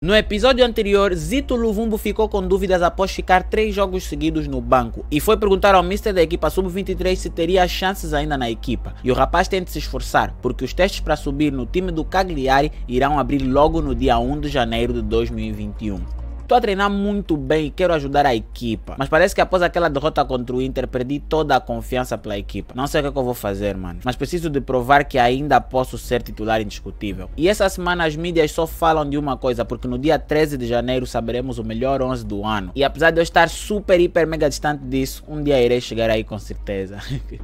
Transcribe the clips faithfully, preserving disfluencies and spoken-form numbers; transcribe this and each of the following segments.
No episódio anterior, Zito Luvumbo ficou com dúvidas após ficar três jogos seguidos no banco e foi perguntar ao mister da equipa sub vinte e três se teria chances ainda na equipa. E o rapaz tem de se esforçar, porque os testes para subir no time do Cagliari irão abrir logo no dia um de janeiro de dois mil e vinte e um. Estou a treinar muito bem e quero ajudar a equipa, mas parece que após aquela derrota contra o Inter perdi toda a confiança pela equipa. Não sei o que, é que eu vou fazer, mano, mas preciso de provar que ainda posso ser titular indiscutível. E essa semana as mídias só falam de uma coisa, porque no dia treze de janeiro saberemos o melhor onze do ano. E apesar de eu estar super, hiper, mega distante disso, um dia irei chegar aí com certeza.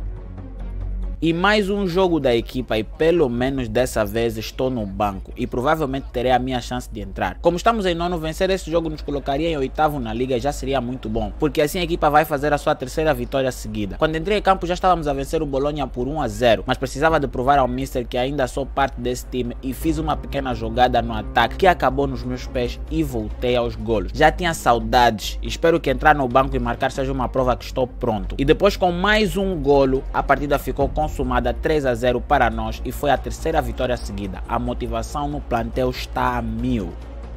E mais um jogo da equipa e pelo menos dessa vez estou no banco e provavelmente terei a minha chance de entrar. Como estamos em nono, vencer esse jogo nos colocaria em oitavo na liga e já seria muito bom, porque assim a equipa vai fazer a sua terceira vitória seguida. Quando entrei em campo já estávamos a vencer o Bolonha por um a zero, mas precisava de provar ao mister que ainda sou parte desse time e fiz uma pequena jogada no ataque que acabou nos meus pés e voltei aos golos. Já tinha saudades, espero que entrar no banco e marcar seja uma prova que estou pronto. E depois com mais um golo, a partida ficou com consumada três a zero para nós e foi a terceira vitória seguida. A motivação no plantel está a mil.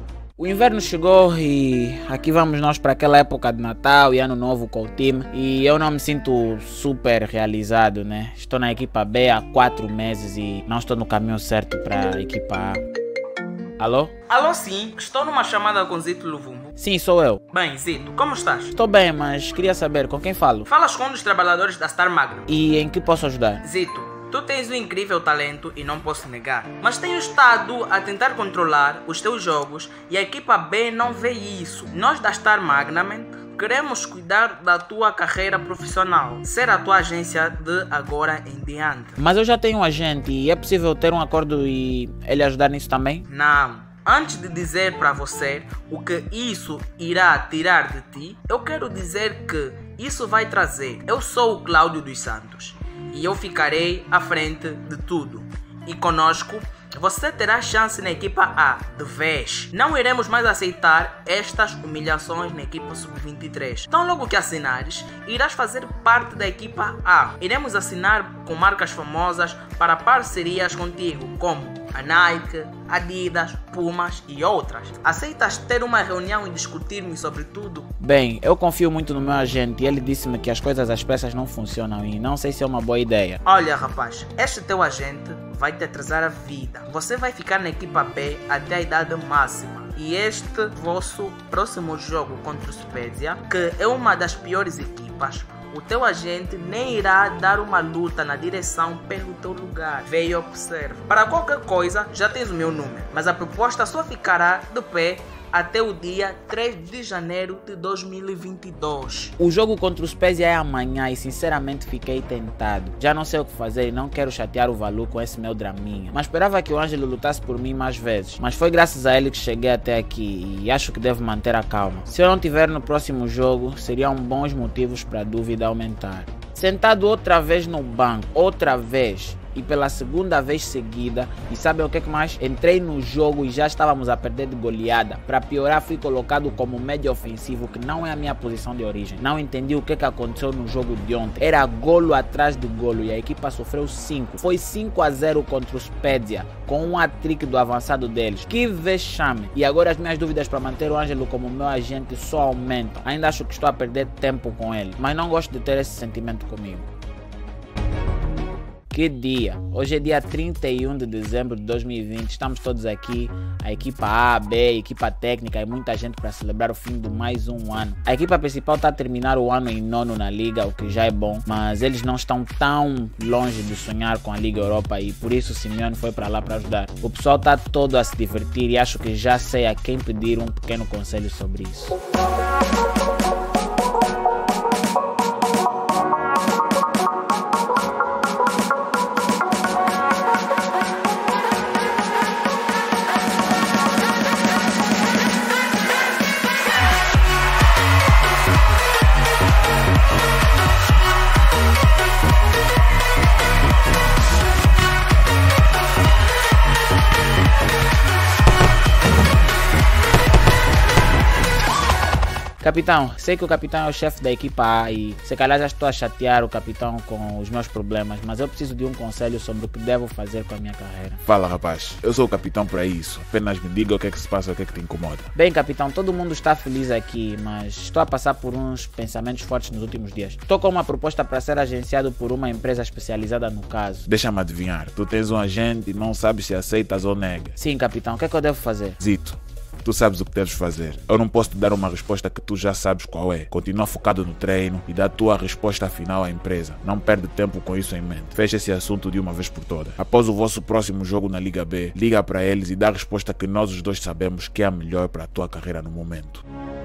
O inverno chegou e aqui vamos nós para aquela época de Natal e Ano Novo com o time e eu não me sinto super realizado, né? Estou na equipa B há quatro meses e não estou no caminho certo para a equipa A. Alô? Alô, sim, estou numa chamada com Zito Luvumbo. Sim, sou eu. Bem, Zito, como estás? Estou bem, mas queria saber com quem falo. Falas com um dos trabalhadores da Star Magnum. E em que posso ajudar? Zito, tu tens um incrível talento e não posso negar, mas tenho estado a tentar controlar os teus jogos e a equipa B não vê isso. Nós da Star Magnum queremos cuidar da tua carreira profissional, ser a tua agência de agora em diante. Mas eu já tenho um agente e é possível ter um acordo e ele ajudar nisso também? Não. Antes de dizer para você o que isso irá tirar de ti, eu quero dizer que isso vai trazer. Eu sou o Cláudio dos Santos e eu ficarei à frente de tudo. E conosco você terá chance na equipa A, de vez. Não iremos mais aceitar estas humilhações na equipa sub vinte e três. Então logo que assinares, irás fazer parte da equipa A. Iremos assinar com marcas famosas para parcerias contigo, como a Nike, Adidas, Pumas e outras. Aceitas ter uma reunião e discutirmos sobre tudo? Bem, eu confio muito no meu agente e ele disse-me que as coisas às pressas não funcionam e não sei se é uma boa ideia. Olha, rapaz, este teu agente vai te atrasar a vida. Você vai ficar na equipa B até a idade máxima. E este vosso próximo jogo contra o Spezia, que é uma das piores equipas, o teu agente nem irá dar uma luta na direção pelo teu lugar. Vê e observa. Para qualquer coisa, já tens o meu número, mas a proposta só ficará de pé até o dia três de janeiro de dois mil e vinte e dois. O jogo contra o Spezia é amanhã e sinceramente fiquei tentado. Já não sei o que fazer e não quero chatear o Valu com esse meu draminha. Mas esperava que o Ângelo lutasse por mim mais vezes. Mas foi graças a ele que cheguei até aqui e acho que devo manter a calma. Se eu não tiver no próximo jogo, seriam bons motivos para a dúvida aumentar. Sentado outra vez no banco, outra vez. E pela segunda vez seguida, e sabe o que mais? Entrei no jogo e já estávamos a perder de goleada. Para piorar, fui colocado como médio ofensivo, que não é a minha posição de origem. Não entendi o que, que aconteceu no jogo de ontem. Era golo atrás de golo e a equipa sofreu cinco. Foi cinco a zero contra o Spezia, com um hat-trick do avançado deles. Que vexame! E agora as minhas dúvidas para manter o Ângelo como meu agente só aumentam. Ainda acho que estou a perder tempo com ele, mas não gosto de ter esse sentimento comigo. Que dia! Hoje é dia trinta e um de dezembro de dois mil e vinte, estamos todos aqui, a equipa A, B, a equipa técnica e muita gente para celebrar o fim de mais um ano. A equipa principal está a terminar o ano em nono na liga, o que já é bom, mas eles não estão tão longe de sonhar com a Liga Europa e por isso o Simeone foi para lá para ajudar. O pessoal está todo a se divertir e acho que já sei a quem pedir um pequeno conselho sobre isso. Capitão, sei que o capitão é o chefe da equipa A e se calhar já estou a chatear o capitão com os meus problemas, mas eu preciso de um conselho sobre o que devo fazer com a minha carreira. Fala, rapaz. Eu sou o capitão para isso. Apenas me diga o que é que se passa, o que é que te incomoda. Bem, capitão, todo mundo está feliz aqui, mas estou a passar por uns pensamentos fortes nos últimos dias. Estou com uma proposta para ser agenciado por uma empresa especializada no caso. Deixa-me adivinhar. Tu tens um agente e não sabes se aceitas ou nega. Sim, capitão. O que é que eu devo fazer? Zito, tu sabes o que deves fazer. Eu não posso te dar uma resposta que tu já sabes qual é. Continua focado no treino e dá a tua resposta final à empresa. Não perde tempo com isso em mente. Fecha esse assunto de uma vez por todas. Após o vosso próximo jogo na Liga B, liga para eles e dá a resposta que nós os dois sabemos que é a melhor para a tua carreira no momento.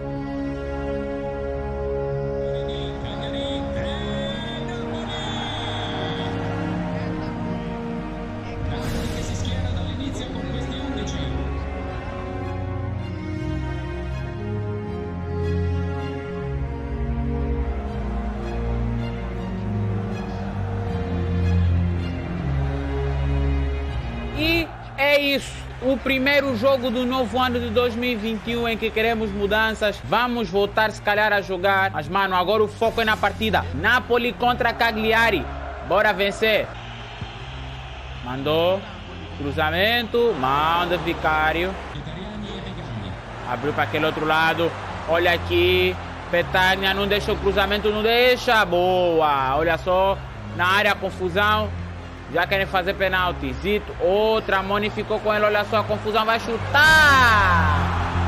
E é isso, o primeiro jogo do novo ano de dois mil e vinte e um em que queremos mudanças. Vamos voltar se calhar a jogar, mas mano, agora o foco é na partida. Napoli contra Cagliari, bora vencer. Mandou, cruzamento, mão do Vicário. Abriu para aquele outro lado, olha aqui, Petagna não deixa o cruzamento, não deixa, boa, olha só, na área confusão. Já querem fazer penalti. Zito, outra, Moni ficou com ele. Olha só, a confusão vai chutar.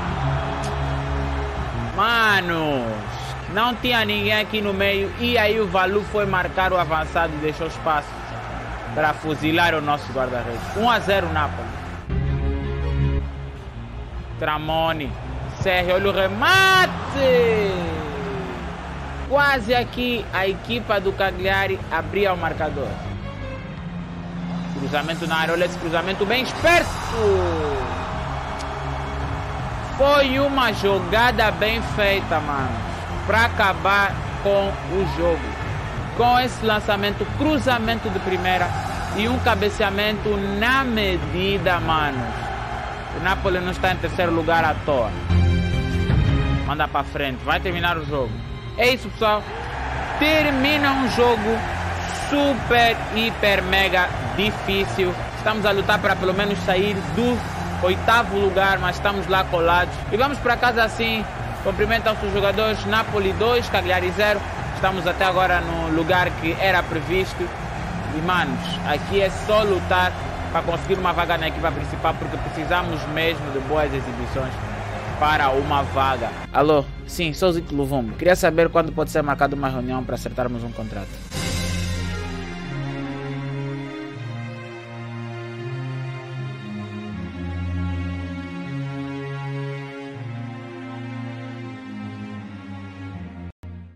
Manos, não tinha ninguém aqui no meio. E aí o Valu foi marcar o avançado e deixou espaço para fuzilar o nosso guarda-redes. um a zero Napoli. Tramoni, Sérgio, olha o remate. Quase aqui a equipa do Cagliari abria o marcador. Cruzamento na área, olha esse cruzamento bem esperto. Foi uma jogada bem feita, mano, para acabar com o jogo. Com esse lançamento, cruzamento de primeira e um cabeceamento na medida, mano. O Napoli não está em terceiro lugar à toa. Manda para frente, vai terminar o jogo. É isso, pessoal. Termina um jogo super, hiper, mega difícil. Estamos a lutar para pelo menos sair do oitavo lugar, mas estamos lá colados. E vamos para casa assim. Cumprimentam os jogadores. Napoli dois, Cagliari zero. Estamos até agora no lugar que era previsto. E manos, aqui é só lutar para conseguir uma vaga na equipa principal, porque precisamos mesmo de boas exibições para uma vaga. Alô, sim, sou o Zito Luvumbo. Queria saber quando pode ser marcada uma reunião para acertarmos um contrato.